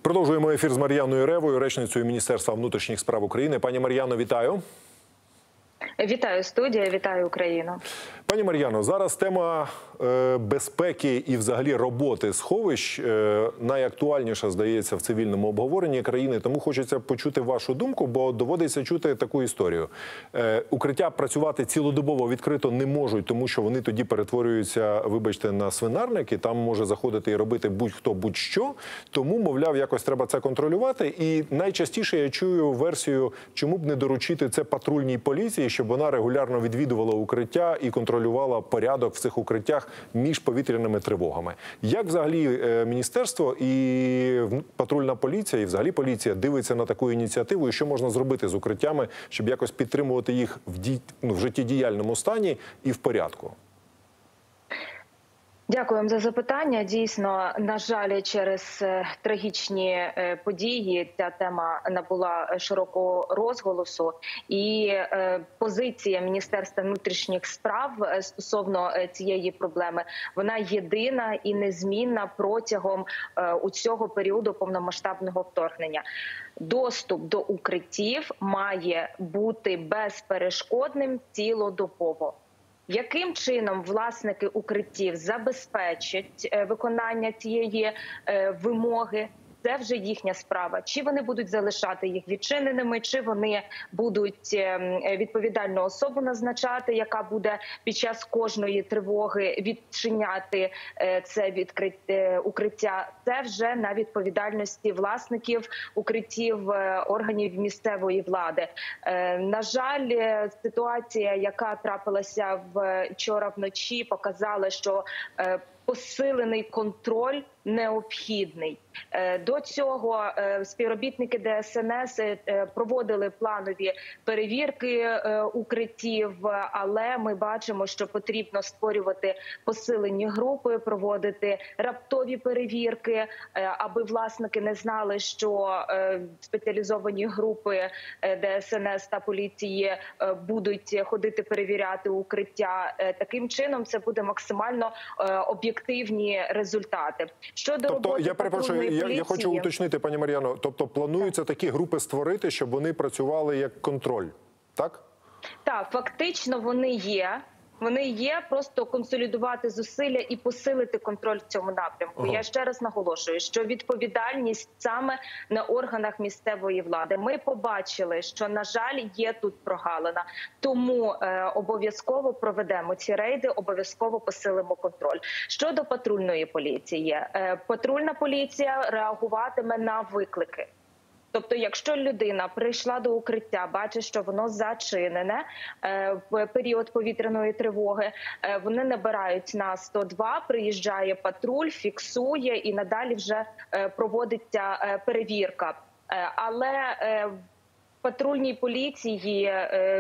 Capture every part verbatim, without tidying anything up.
Продовжуємо ефір з Мар'яною Ревою, речницею Міністерства внутрішніх справ України. Пані Мар'яно, вітаю. Вітаю, студія, вітаю, Україну. Пані Мар'яно, зараз тема е, безпеки і взагалі роботи сховищ е, найактуальніша, здається, в цивільному обговоренні країни. Тому хочеться почути вашу думку, бо доводиться чути таку історію. Е, укриття працювати цілодобово відкрито не можуть, тому що вони тоді перетворюються, вибачте, на свинарники. Там може заходити і робити будь-хто, будь-що. Тому, мовляв, якось треба це контролювати. І найчастіше я чую версію, чому б не доручити це патрульній поліції, щоб вона регулярно відвідувала укриття і контролювала порядок в цих укриттях між повітряними тривогами. Як взагалі міністерство і патрульна поліція, і взагалі поліція дивиться на таку ініціативу, і що можна зробити з укриттями, щоб якось підтримувати їх в, ді... ну, в життєдіяльному стані і в порядку? Дякую за запитання. Дійсно, на жаль, через трагічні події ця тема набула широкого розголосу. І позиція Міністерства внутрішніх справ стосовно цієї проблеми, вона єдина і незмінна протягом усього періоду повномасштабного вторгнення. Доступ до укриттів має бути безперешкодним цілодобово. Яким чином власники укриттів забезпечать виконання цієї вимоги? Це вже їхня справа. Чи вони будуть залишати їх відчиненими, чи вони будуть відповідальну особу назначати, яка буде під час кожної тривоги відчиняти це відкриття укриття. Це вже на відповідальності власників укриттів, органів місцевої влади. На жаль, ситуація, яка трапилася вчора вночі, показала, що посилений контроль необхідний. До цього співробітники Де Ес Ен Ес проводили планові перевірки укриттів, але ми бачимо, що потрібно створювати посилені групи, проводити раптові перевірки, аби власники не знали, що спеціалізовані групи Де Ес Ен Ес та поліції будуть ходити перевіряти укриття. Таким чином це буде максимально об'єктивні результати. Щодо тобто, роботи я перепрошую, я, поліції... я хочу уточнити, пані Мар'яно, тобто планується так. такі групи створити, щоб вони працювали як контроль, так? Так, фактично вони є. Вони є, просто консолідувати зусилля і посилити контроль в цьому напрямку. Ага. Я ще раз наголошую, що відповідальність саме на органах місцевої влади. Ми побачили, що, на жаль, є тут прогалина. Тому е, обов'язково проведемо ці рейди, обов'язково посилимо контроль. Щодо патрульної поліції. Е, патрульна поліція реагуватиме на виклики. Тобто, якщо людина прийшла до укриття, бачить, що воно зачинене в період повітряної тривоги, вони набирають на сто два, приїжджає патруль, фіксує і надалі вже проводиться перевірка. Але в патрульній поліції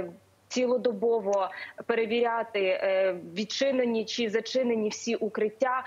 цілодобово перевіряти, відчинені чи зачинені всі укриття.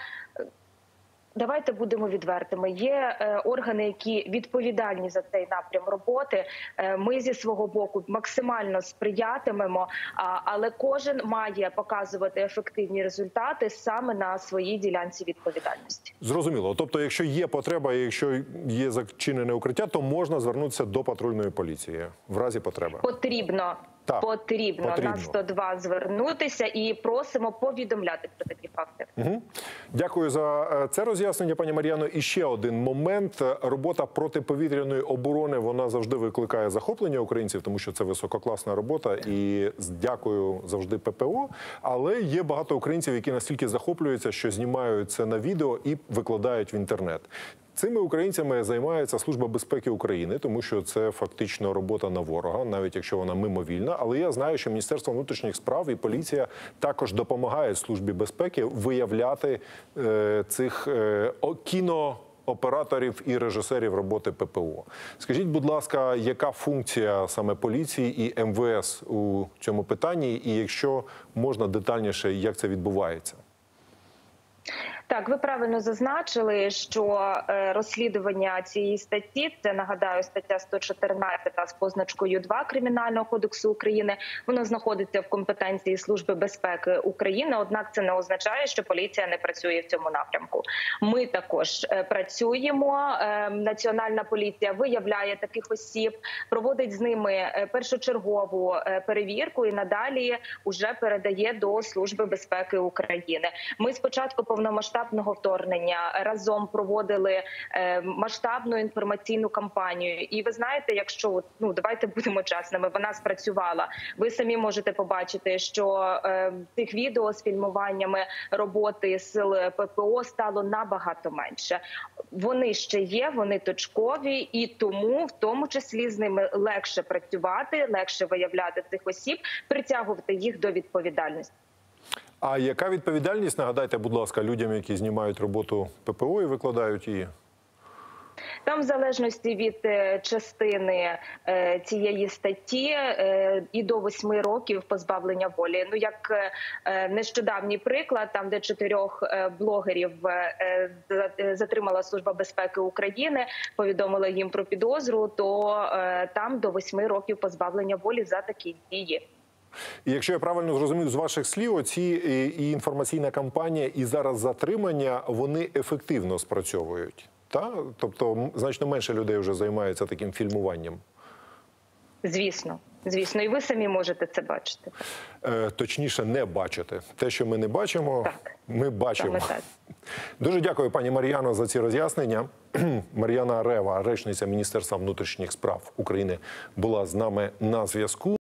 Давайте будемо відвертими. Є е, органи, які відповідальні за цей напрям роботи. Е, ми зі свого боку максимально сприятимемо, а, але кожен має показувати ефективні результати саме на своїй ділянці відповідальності. Зрозуміло. Тобто, якщо є потреба, якщо є зачинене укриття, то можна звернутися до патрульної поліції в разі потреби? Потрібно. Так, потрібно, потрібно на сто два звернутися і просимо повідомляти про такі факти. Угу. Дякую за це роз'яснення, пані Мар'яно. І ще один момент. Робота протиповітряної оборони, вона завжди викликає захоплення українців, тому що це висококласна робота. І дякую завжди Пе Пе О. Але є багато українців, які настільки захоплюються, що знімають це на відео і викладають в інтернет. Цими українцями займається Служба безпеки України, тому що це фактично робота на ворога, навіть якщо вона мимовільна. Але я знаю, що Міністерство внутрішніх справ і поліція також допомагають Службі безпеки виявляти е, цих е, кінооператорів і режисерів роботи Пе Пе О. Скажіть, будь ласка, яка функція саме поліції і Ем Ве Ес у цьому питанні? І якщо можна детальніше, як це відбувається? Так, ви правильно зазначили, що е, розслідування цієї статті, це, нагадаю, стаття сто чотирнадцять з позначкою два Кримінального кодексу України, воно знаходиться в компетенції Служби безпеки України, однак це не означає, що поліція не працює в цьому напрямку. Ми також е, працюємо, е, Національна поліція виявляє таких осіб, проводить з ними е, першочергову е, перевірку і надалі уже передає до Служби безпеки України. Ми спочатку повномасштабного вторгнення разом проводили е, масштабну інформаційну кампанію. І ви знаєте, якщо, ну, давайте будемо чесними, вона спрацювала. Ви самі можете побачити, що е, тих відео з фільмуваннями роботи сил ППО стало набагато менше. Вони ще є, вони точкові, і тому в тому числі з ними легше працювати, легше виявляти цих осіб, притягувати їх до відповідальності. А яка відповідальність, нагадайте, будь ласка, людям, які знімають роботу ППО і викладають її? Там, в залежності від частини цієї статті, і до восьми років позбавлення волі. Ну, як нещодавній приклад, там, де чотирьох блогерів затримала Служба безпеки України, повідомила їм про підозру, то там до восьми років позбавлення волі за такі дії. І якщо я правильно зрозумів з ваших слів, оці і інформаційна кампанія, і зараз затримання, вони ефективно спрацьовують, так? Тобто значно менше людей вже займаються таким фільмуванням. Звісно. Звісно, і ви самі можете це бачити. Е, точніше, не бачити. Те, що ми не бачимо, так. ми бачимо. Саме так. Дуже дякую, пані Мар'яно, за ці роз'яснення. Мар'яна Рева, речниця Міністерства внутрішніх справ України, була з нами на зв'язку.